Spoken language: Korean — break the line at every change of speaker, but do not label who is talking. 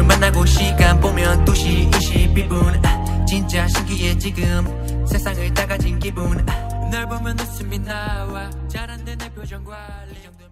친구를 만나고 시간 보면 2시 22분 진짜 신기해 지금 세상을 다 가진 기분 널 보면 웃음이 나와 잘 안 된 내 표정과